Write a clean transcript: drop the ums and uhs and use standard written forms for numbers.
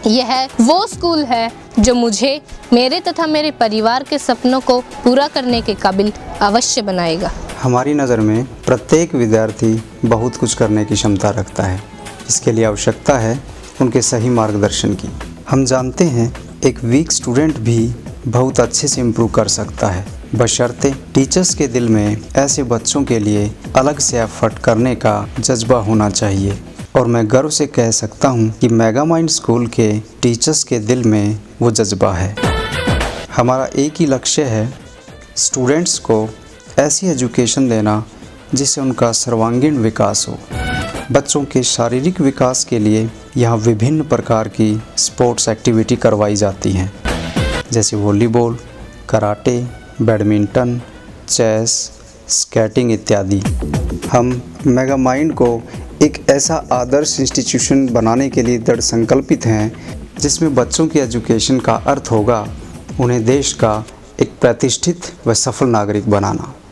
यह वो स्कूल है जो मुझे, मेरे तथा मेरे परिवार के सपनों को पूरा करने के काबिल अवश्य बनाएगा। हमारी नज़र में प्रत्येक विद्यार्थी बहुत कुछ करने की क्षमता रखता है। इसके लिए आवश्यकता है उनके सही मार्गदर्शन की। हम जानते हैं एक वीक स्टूडेंट भी बहुत अच्छे से इम्प्रूव कर सकता है, बशर्ते टीचर्स के दिल में ऐसे बच्चों के लिए अलग से एफर्ट करने का जज्बा होना चाहिए। और मैं गर्व से कह सकता हूं कि मेगामाइंड स्कूल के टीचर्स के दिल में वो जज्बा है। हमारा एक ही लक्ष्य है, स्टूडेंट्स को ऐसी एजुकेशन देना जिससे उनका सर्वांगीण विकास हो। बच्चों के शारीरिक विकास के लिए यहाँ विभिन्न प्रकार की स्पोर्ट्स एक्टिविटी करवाई जाती हैं, जैसे volleyball, karate, badminton, chess, skating इत्यादि। हम मेगामाइंड को एक ऐसा आदर्श इंस्टीट्यूशन बनाने के लिए दृढ़ संकल्पित हैं जिसमें बच्चों की एजुकेशन का अर्थ होगा उन्हें देश का एक प्रतिष्ठित व सफल नागरिक बनाना।